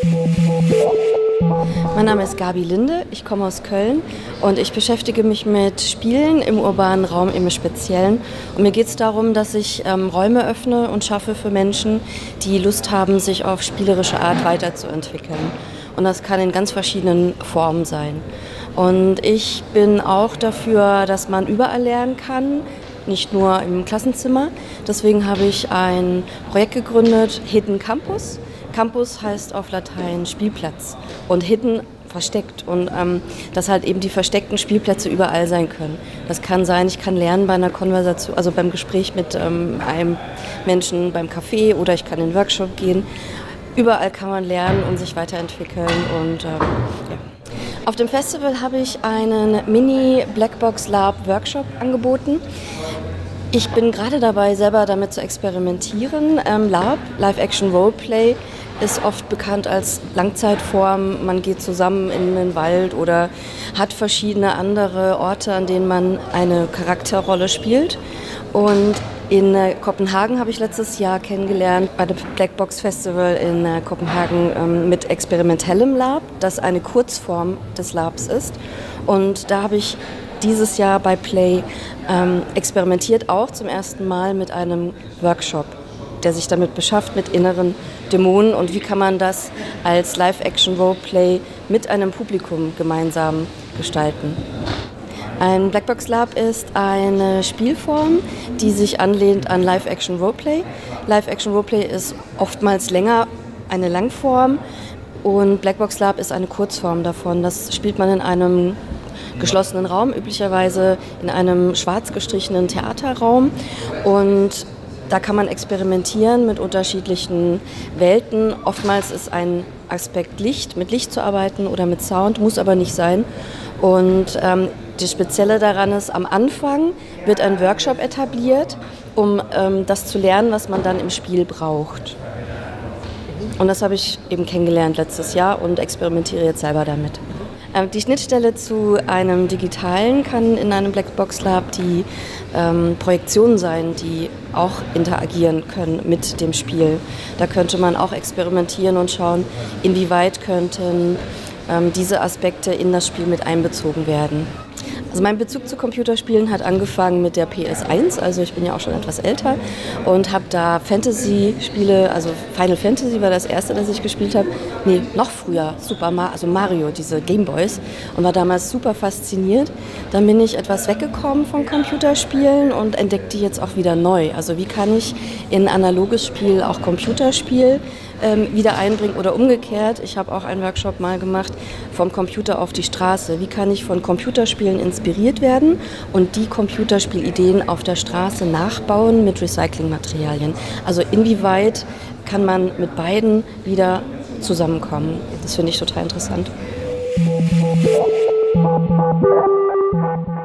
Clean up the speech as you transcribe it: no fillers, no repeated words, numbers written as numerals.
Mein Name ist Gabi Linde, ich komme aus Köln und ich beschäftige mich mit Spielen im urbanen Raum im Speziellen. Und mir geht es darum, dass ich Räume öffne und schaffe für Menschen, die Lust haben, sich auf spielerische Art weiterzuentwickeln. Und das kann in ganz verschiedenen Formen sein. Und ich bin auch dafür, dass man überall lernen kann, nicht nur im Klassenzimmer. Deswegen habe ich ein Projekt gegründet, Hidden Campus. Campus heißt auf Latein Spielplatz und Hidden versteckt und dass halt eben die versteckten Spielplätze überall sein können. Das kann sein, ich kann lernen bei einer Konversation, also beim Gespräch mit einem Menschen beim Café oder ich kann in den Workshop gehen. Überall kann man lernen und sich weiterentwickeln und ja. Auf dem Festival habe ich einen Mini-Blackbox-Lab-Workshop angeboten. Ich bin gerade dabei, selber damit zu experimentieren. Lab, Live-Action-Roleplay, ist oft bekannt als Langzeitform. Man geht zusammen in den Wald oder hat verschiedene andere Orte, an denen man eine Charakterrolle spielt. Und in Kopenhagen habe ich letztes Jahr kennengelernt, bei dem Blackbox Festival in Kopenhagen mit experimentellem Lab, das eine Kurzform des Labs ist. Und da habe ich dieses Jahr bei Play experimentiert, auch zum ersten Mal mit einem Workshop, der sich damit beschäftigt, mit inneren Dämonen und wie kann man das als Live-Action-Roleplay mit einem Publikum gemeinsam gestalten. Ein Blackbox Lab ist eine Spielform, die sich anlehnt an Live-Action-Roleplay. Live-Action-Roleplay ist oftmals länger, eine Langform und Blackbox Lab ist eine Kurzform davon. Das spielt man in einem geschlossenen Raum, üblicherweise in einem schwarz gestrichenen Theaterraum und da kann man experimentieren mit unterschiedlichen Welten. Oftmals ist ein Aspekt Licht, mit Licht zu arbeiten oder mit Sound, muss aber nicht sein. Und das Spezielle daran ist, am Anfang wird ein Workshop etabliert, um das zu lernen, was man dann im Spiel braucht. Und das habe ich eben kennengelernt letztes Jahr und experimentiere jetzt selber damit. Die Schnittstelle zu einem Digitalen kann in einem Blackbox Lab die Projektionen sein, die auch interagieren können mit dem Spiel. Da könnte man auch experimentieren und schauen, inwieweit könnten diese Aspekte in das Spiel mit einbezogen werden. Also mein Bezug zu Computerspielen hat angefangen mit der PS1, also ich bin ja auch schon etwas älter und habe da Fantasy-Spiele, also Final Fantasy war das erste, das ich gespielt habe. Nee, noch früher, also Mario, diese Gameboys und war damals super fasziniert. Dann bin ich etwas weggekommen von Computerspielen und entdecke die jetzt auch wieder neu. Also wie kann ich in analoges Spiel auch Computerspiel wieder einbringen oder umgekehrt. Ich habe auch einen Workshop mal gemacht, vom Computer auf die Straße. Wie kann ich von Computerspielen inspiriert werden und die Computerspielideen auf der Straße nachbauen mit Recyclingmaterialien? Also inwieweit kann man mit beiden wieder zusammenkommen? Das finde ich total interessant.